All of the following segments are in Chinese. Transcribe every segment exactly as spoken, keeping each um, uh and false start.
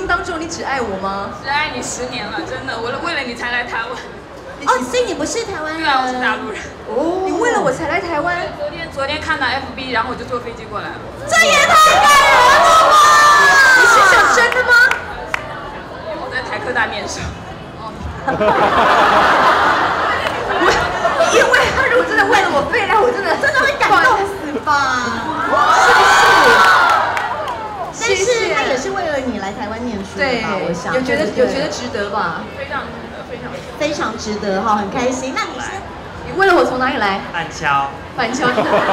心当中你只爱我吗？ 只爱你十年了，真的，我为了你才来台湾。 哦，所以你不是台湾人？ 对啊，我是大陆人。 哦，你为了我才来台湾？ 昨天昨天看到 F B， 然后我就坐飞机过来了。 这也太感人了吧！ 你是讲真的吗？ 我在台科大念书。 因为他如果真的为了我飞来，我真的真的会感动死吧？ 是不是？ 但是他也是为了你来台湾念书的吧？我想有觉得有觉得值得吧？ 非常值得，非常非常值得哈，很开心。那你先， 你为了我从哪里来？ 板桥。 板桥。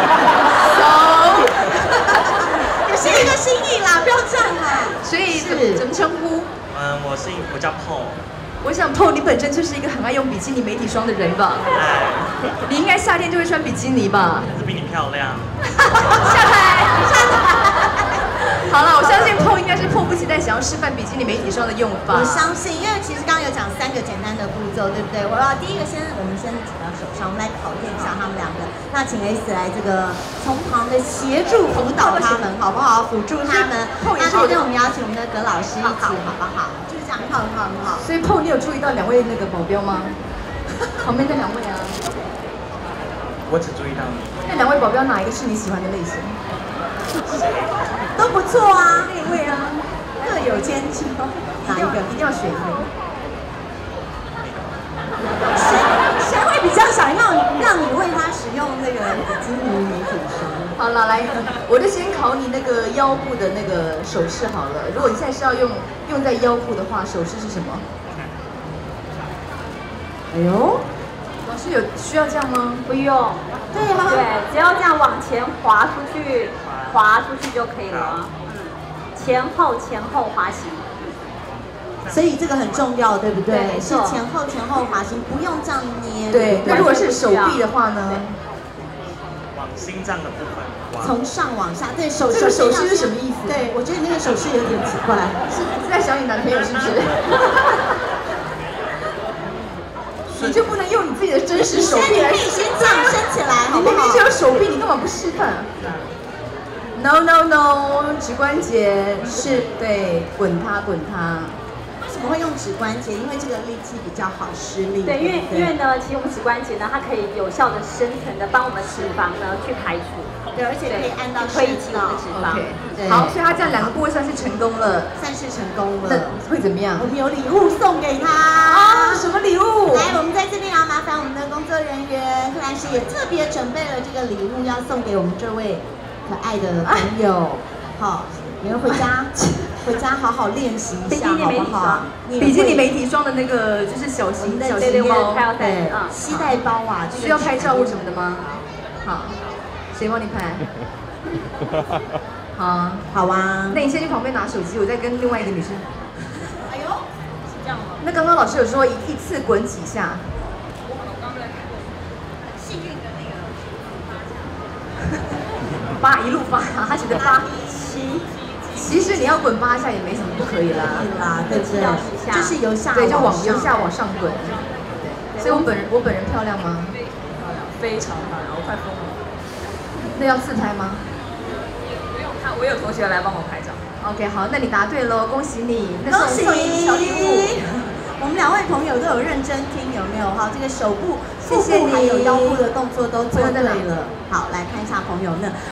也是一个心意啦，不要这样啦。 所以怎怎么称呼？ 嗯，我是我叫 Paul。 我想 Paul，你本身就是一个很爱用比基尼美体霜的人吧？ 哎。 你应该夏天就会穿比基尼吧？ 可是比你漂亮。 下台，下台。好了，我相信 Paul 应该是迫不及待想要示范比基尼美体霜的用法。 我相信，因为其实刚刚有讲三个简单的步骤，对不对？我要第一个先，我们先挤到手上，我们来考验一下他们两个。那请 S 来这个从旁的协助辅导他们，好不好？辅助他们。那这边我们邀请我们的葛老师一起，好不好？就是这样，很好，很好，很好。 所以 Paul， 你有注意到两位那个保镖吗？旁边的两位啊。 我只注意到你。 那两位保镖哪一个是你喜欢的类型？ 都不错啊， 那一位啊， 各有千秋。 哪一个？一定要选一个。 谁谁会比较想要让你为他使用那个比基尼美体霜？ 好了，来，我就先考你那个腰部的那个手势好了。如果你现在是要用用在腰部的话，手势是什么？哎呦，老师有需要这样吗？ 不用。 对吗？ 对，只要这样往前滑出去，滑出去就可以了。嗯，前后前后滑行。 所以这个很重要，对不对？ 对， 是前后前后滑行，不用这样捏。 对，那如果是手臂的话呢？ 往心脏的部分。 从上往下，对手这个手势是什么意思？ 对，我觉得你那个手势有点奇怪， 是是在想你男朋友是不是？你就不能用你自己的真实手臂来？ 你可以先这样伸起来，好不好？ 你明明只有手臂，你干嘛不示范 ？No No No， 指关节是对，滚它滚它。 为什么会用指关节？因为这个力气比较好施力。 对，因为因为呢，其实我们指关节呢，它可以有效的深层的帮我们脂肪呢去排除。 对，而且可以按到推起我们的脂肪。 对， 好，所以他这样两个部位算是成功了， 算是成功了。 那会怎么样？ 我们有礼物送给他。 啊，什么礼物？ 来，我们在这边要麻烦我们的工作人员，柯老师也特别准备了这个礼物，要送给我们这位可爱的朋友。好，你们回家回家好好练习一下，好不好？ 比基尼美体霜的那个就是小型小型包， 对，携带包啊， 需要拍照或什么的吗？好。谁帮你拍？好， 好啊。 那你先去旁边拿手机，我再跟另外一个女生。 哎呦，是这样吗？ 那刚刚老师有说一一次滚几下？ 我刚刚在看过，很幸运的那个八一路发，他觉得八七。其实你要滚八下也没什么不可以啦。 可以啦，对不对？就是由下对，就往由下往上滚。所以我本人我本人漂亮吗？ 非常漂亮，非常漂亮，我快疯了。 那要自拍吗？ 不用，他我有同学来帮我拍照。 OK， 好，那你答对喽，恭喜你！ 恭喜！小礼物。我们两位朋友都有认真听，有没有？哈，这个手部、腹部还有腰部的动作都做对了。好，来看一下朋友呢。